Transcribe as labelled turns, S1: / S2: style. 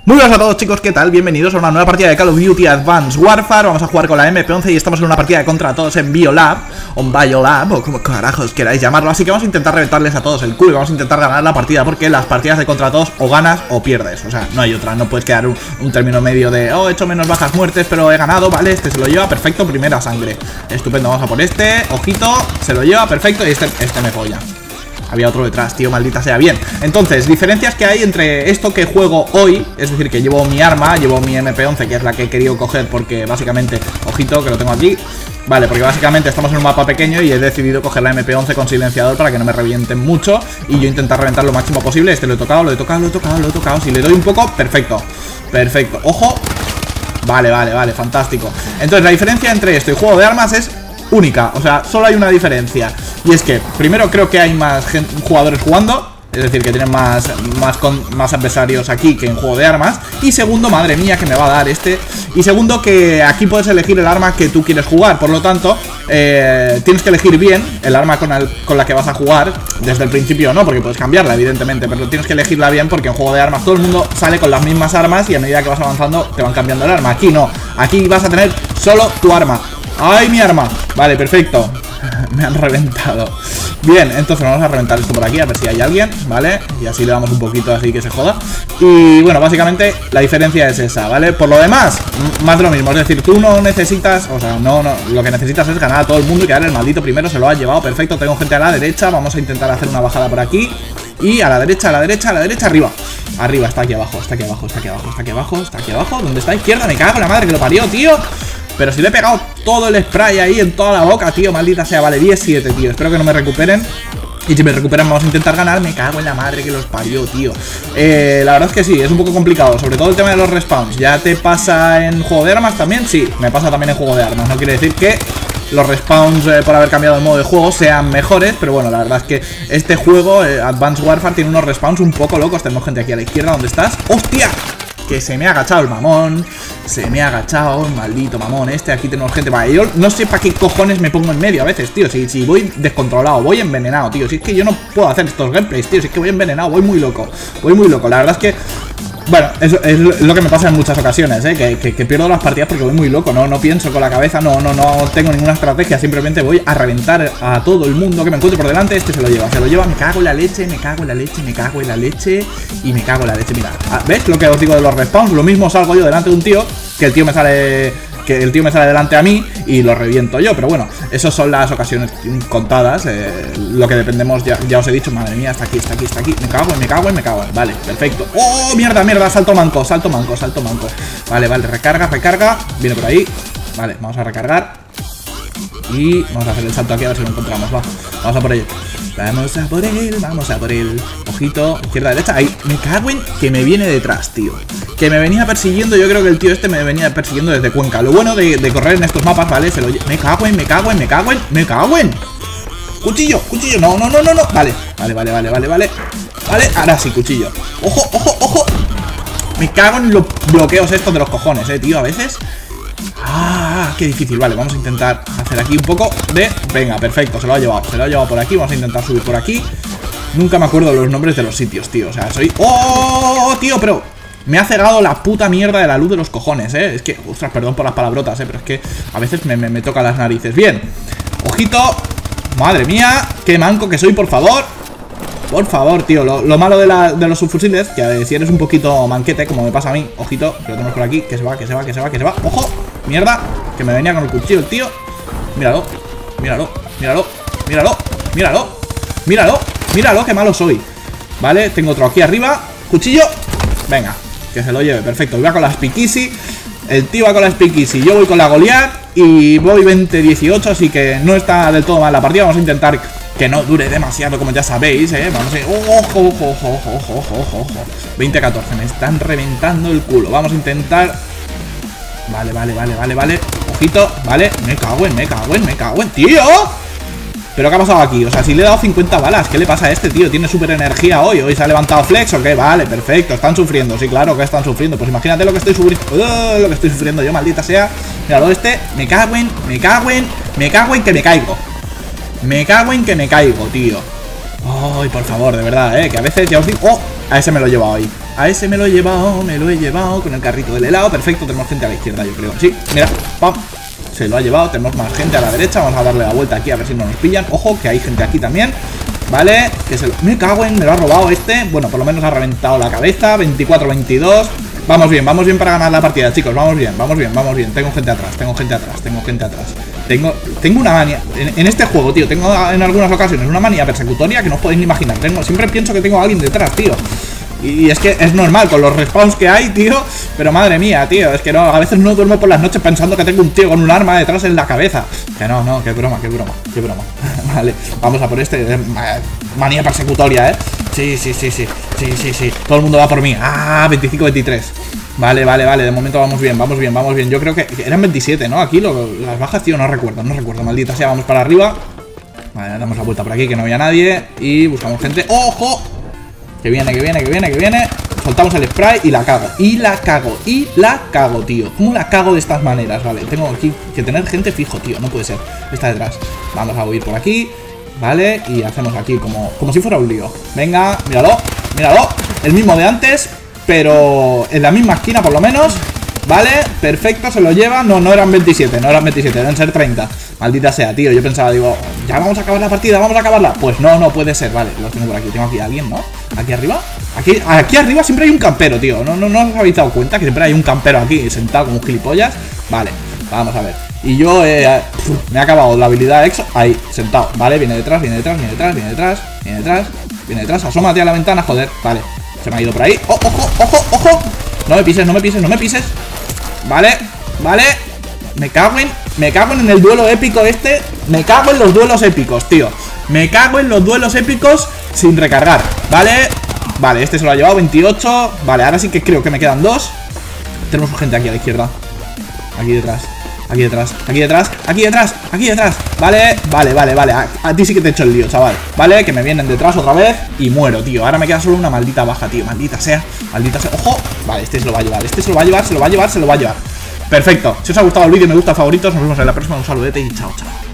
S1: Muy buenas a todos, chicos, ¿qué tal? Bienvenidos a una nueva partida de Call of Duty Advanced Warfare. Vamos a jugar con la MP11 y estamos en una partida de contra todos en Biolab o Biolab, o como carajos queráis llamarlo. Así que vamos a intentar reventarles a todos el culo y vamos a intentar ganar la partida, porque las partidas de contra todos o ganas o pierdes. O sea, no hay otra, no puedes quedar un término medio de he hecho menos bajas muertes, pero he ganado, vale, este se lo lleva, perfecto, primera sangre. Estupendo, vamos a por este, ojito, se lo lleva, perfecto, y este me folla. Había otro detrás, tío, maldita sea. Bien, entonces, diferencias que hay entre esto que juego hoy, es decir, que llevo mi arma, llevo mi MP11, que es la que he querido coger porque básicamente, ojito, que lo tengo aquí. Vale, porque básicamente estamos en un mapa pequeño y he decidido coger la MP11 con silenciador para que no me revienten mucho y yo intentar reventar lo máximo posible. Este lo he tocado, lo he tocado, lo he tocado, lo he tocado. Si le doy un poco, perfecto, perfecto. Ojo. Vale, fantástico. Entonces, la diferencia entre esto y juego de armas es única, o sea, solo hay una diferencia. Y es que, primero, creo que hay más jugadores jugando, es decir, que tienen más adversarios aquí que en juego de armas. Y segundo, madre mía, que me va a dar este. Y segundo, que aquí puedes elegir el arma que tú quieres jugar. Por lo tanto, tienes que elegir bien el arma con la que vas a jugar. Desde el principio no, porque puedes cambiarla, evidentemente, pero tienes que elegirla bien, porque en juego de armas todo el mundo sale con las mismas armas y a medida que vas avanzando te van cambiando el arma. Aquí no, aquí vas a tener solo tu arma. ¡Ay, mi arma! Vale, perfecto. Me han reventado. Bien, entonces vamos a reventar esto por aquí, a ver si hay alguien, ¿vale? Y así le damos un poquito así que se joda. Y bueno, básicamente la diferencia es esa, ¿vale? Por lo demás, más de lo mismo. Es decir, tú no necesitas, o sea, no, lo que necesitas es ganar a todo el mundo y quedar el maldito primero. Se lo ha llevado, perfecto. Tengo gente a la derecha, vamos a intentar hacer una bajada por aquí. Y a la derecha, a la derecha, a la derecha, arriba. Arriba, está aquí abajo, está aquí abajo, está aquí abajo, está aquí abajo, está aquí abajo. ¿Dónde está? Izquierda, me cago en la madre que lo parió, tío. Pero si le he pegado todo el spray ahí en toda la boca, tío, maldita sea. Vale, 10-7, tío, espero que no me recuperen. Y si me recuperan vamos a intentar ganar. Me cago en la madre que los parió, tío. La verdad es que sí, es un poco complicado, sobre todo el tema de los respawns. ¿Ya te pasa en juego de armas también? Sí, me pasa también en juego de armas. No quiere decir que los respawns por haber cambiado el modo de juego sean mejores, pero bueno, la verdad es que este juego, Advanced Warfare, tiene unos respawns un poco locos. Tenemos gente aquí a la izquierda, ¿dónde estás? ¡Hostia! Que se me ha agachado el mamón. Se me ha agachado el maldito mamón este. Aquí tenemos gente. Vale, yo no sé para qué cojones me pongo en medio a veces, tío. Si voy descontrolado, voy envenenado, tío. Si es que yo no puedo hacer estos gameplays, tío. Si es que voy envenenado, voy muy loco. Voy muy loco, la verdad es que bueno, eso es lo que me pasa en muchas ocasiones, que pierdo las partidas porque voy muy loco, no pienso con la cabeza, no tengo ninguna estrategia, simplemente voy a reventar a todo el mundo que me encuentre por delante. Este se lo lleva, me cago en la leche, me cago en la leche, me cago en la leche y me cago en la leche. Mira, ¿ves lo que os digo de los respawns? Lo mismo salgo yo delante de un tío, que el tío me sale delante a mí y lo reviento yo, pero bueno, esas son las ocasiones contadas. Lo que dependemos, ya os he dicho, madre mía, está aquí, me cago en, vale, perfecto. ¡Oh, mierda! Salto manco. Vale, recarga, viene por ahí, vale, vamos a recargar y vamos a hacer el salto aquí a ver si lo encontramos, vamos a por ello. Vamos a por él. Ojito, izquierda, derecha. Ahí, me cago en que me viene detrás, tío. Que me venía persiguiendo. Yo creo que el tío este me venía persiguiendo desde Cuenca. Lo bueno de correr en estos mapas, ¿vale? Me cago en. Cuchillo. No. Vale, ahora sí, cuchillo. Ojo. Me cago en los bloqueos estos de los cojones, tío, a veces. Qué difícil. Vale, vamos a intentar hacer aquí un poco de... Venga, perfecto, se lo ha llevado por aquí. Vamos a intentar subir por aquí. Nunca me acuerdo los nombres de los sitios, tío. O sea, soy... ¡Oh, tío! Pero me ha cegado la puta mierda de la luz de los cojones, Es que... Ostras, perdón por las palabrotas, Pero es que a veces me toca las narices. Bien. Ojito. Madre mía, qué manco que soy, por favor. Por favor, tío, lo malo de los subfusiles, que si eres un poquito manquete, como me pasa a mí, ojito, que lo tenemos por aquí, que se va, ojo, mierda, que me venía con el cuchillo el tío. Míralo, qué malo soy. Vale, tengo otro aquí arriba, cuchillo, venga, que se lo lleve, perfecto. Iba con la Speakeasy, el tío va con la Speakeasy, yo voy con la Goliath y voy 20-18, así que no está del todo mal la partida. Vamos a intentar que no dure demasiado, como ya sabéis, Vamos a ir... Ojo. 20-14, me están reventando el culo. Vamos a intentar... Vale. Ojito, vale. Me cago en, tío. ¿Pero qué ha pasado aquí? O sea, si le he dado 50 balas, ¿qué le pasa a este tío? ¿Tiene super energía hoy? ¿Hoy se ha levantado flex o qué? Vale, perfecto, están sufriendo. Sí, claro que están sufriendo. Pues imagínate lo que estoy sufriendo yo, maldita sea. Míralo este, me cago en que me caigo. tío. Ay, por favor, de verdad, que a veces ya os digo... ¡Oh! A ese me lo he llevado ahí. A ese me lo he llevado con el carrito del helado. Perfecto, tenemos gente a la izquierda, yo creo. Sí, mira, pam. Se lo ha llevado, tenemos más gente a la derecha. Vamos a darle la vuelta aquí a ver si no nos pillan. Ojo, que hay gente aquí también. Vale, que se lo... Me cago en, me lo ha robado este. Bueno, por lo menos ha reventado la cabeza. 24-22. Vamos bien para ganar la partida, chicos. Vamos bien. Tengo gente atrás. Tengo una manía. En este juego, tío, tengo en algunas ocasiones una manía persecutoria que no os podéis ni imaginar. Siempre pienso que tengo a alguien detrás, tío. Y es que es normal con los respawns que hay, tío. Pero madre mía, tío, es que no, a veces no duermo por las noches pensando que tengo un tío con un arma detrás en la cabeza. Que no, qué broma. Vale, vamos a por este. Manía persecutoria, Sí. Todo el mundo va por mí. 25-23. Vale, de momento vamos bien. Yo creo que eran 27, ¿no? Aquí las bajas, tío, no recuerdo, maldita sea, vamos para arriba. Vale, damos la vuelta por aquí, que no había nadie. Y buscamos gente. ¡Ojo! Que viene. Soltamos el spray y la cago. Tío. ¿Cómo la cago de estas maneras? Vale, tengo aquí que tener gente fijo, tío. No puede ser. Está detrás. Vamos a huir por aquí. Vale, y hacemos aquí como si fuera un lío. Venga, míralo. El mismo de antes, pero en la misma esquina por lo menos. Vale, perfecto, se lo lleva. No eran 27, deben ser 30. Maldita sea, tío, yo pensaba, digo, ya vamos a acabar la partida, vamos a acabarla. Pues no puede ser, vale, los tengo por aquí. Tengo aquí a alguien, ¿no? Aquí arriba. Aquí arriba siempre hay un campero, tío. ¿No os habéis dado cuenta que siempre hay un campero aquí sentado como un gilipollas? Vale, vamos a ver. Y yo me ha acabado la habilidad EXO. Ahí, sentado, vale, viene detrás. Asómate a la ventana, joder. Vale, se me ha ido por ahí. ¡Ojo! No me pises. Vale. Me cago en el duelo épico este. Me cago en los duelos épicos, tío. Sin recargar. Vale, este se lo ha llevado, 28. Vale, ahora sí que creo que me quedan 2. Tenemos gente aquí a la izquierda. Aquí detrás. Vale. A ti sí que te he hecho el lío, chaval. Vale, que me vienen detrás otra vez y muero, tío. Ahora me queda solo una maldita baja, tío. Maldita sea. Ojo. Vale, este se lo va a llevar. Perfecto. Si os ha gustado el vídeo, me gusta, favoritos. Nos vemos en la próxima. Un saludete y chao.